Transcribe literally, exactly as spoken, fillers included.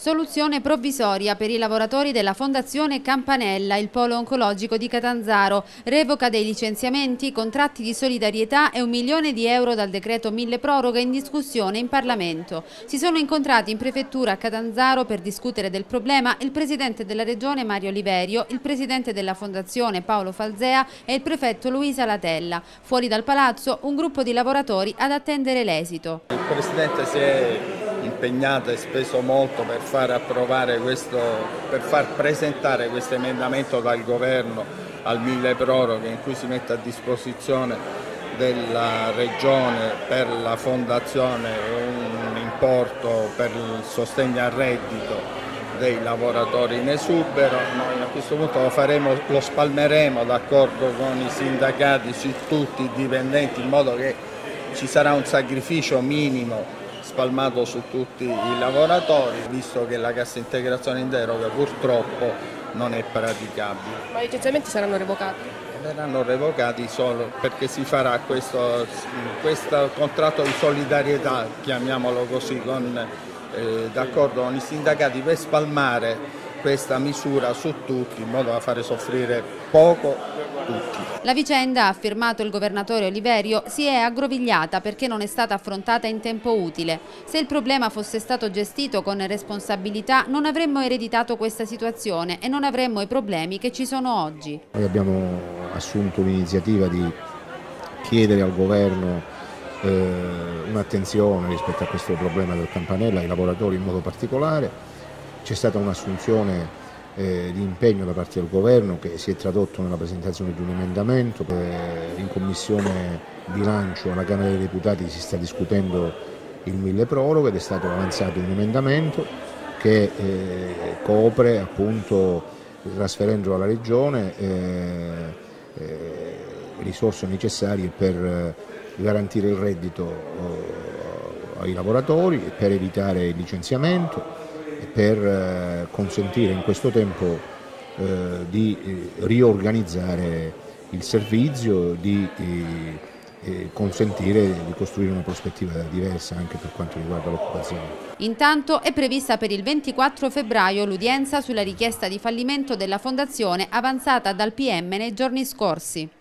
Soluzione provvisoria per i lavoratori della Fondazione Campanella, il polo oncologico di Catanzaro. Revoca dei licenziamenti, contratti di solidarietà e un milione di euro dal decreto mille proroghe in discussione in Parlamento. Si sono incontrati in prefettura a Catanzaro per discutere del problema il presidente della regione Mario Oliverio, il presidente della Fondazione Paolo Falzea e il prefetto Luisa Latella. Fuori dal palazzo un gruppo di lavoratori ad attendere l'esito. Il presidente si è impegnato e speso molto per far approvare questo, per far presentare questo emendamento dal governo al mille proroghe, in cui si mette a disposizione della regione per la fondazione un importo per il sostegno al reddito dei lavoratori in esubero. Noi a questo punto lo faremo, lo spalmeremo d'accordo con i sindacati su tutti i dipendenti, in modo che ci sarà un sacrificio minimo spalmato su tutti i lavoratori, visto che la cassa integrazione in deroga purtroppo non è praticabile. Ma i licenziamenti saranno revocati? Verranno revocati solo perché si farà questo, questo contratto di solidarietà, chiamiamolo così, con, eh, d'accordo con i sindacati, per spalmare questa misura su tutti in modo da fare soffrire poco tutti. La vicenda, ha affermato il governatore Oliverio, si è aggrovigliata perché non è stata affrontata in tempo utile. Se il problema fosse stato gestito con responsabilità non avremmo ereditato questa situazione e non avremmo i problemi che ci sono oggi. Noi abbiamo assunto l'iniziativa di chiedere al governo eh, un'attenzione rispetto a questo problema del Campanella, ai lavoratori in modo particolare. C'è stata un'assunzione eh, di impegno da parte del governo che si è tradotto nella presentazione di un emendamento. Eh, in Commissione Bilancio alla Camera dei Deputati si sta discutendo il mille proroghe ed è stato avanzato un emendamento che eh, copre, appunto, trasferendo alla Regione eh, eh, risorse necessarie per eh, garantire il reddito eh, ai lavoratori, per evitare il licenziamento, per consentire in questo tempo eh, di riorganizzare il servizio, di eh, consentire di costruire una prospettiva diversa anche per quanto riguarda l'occupazione. Intanto è prevista per il ventiquattro febbraio l'udienza sulla richiesta di fallimento della Fondazione avanzata dal P M nei giorni scorsi.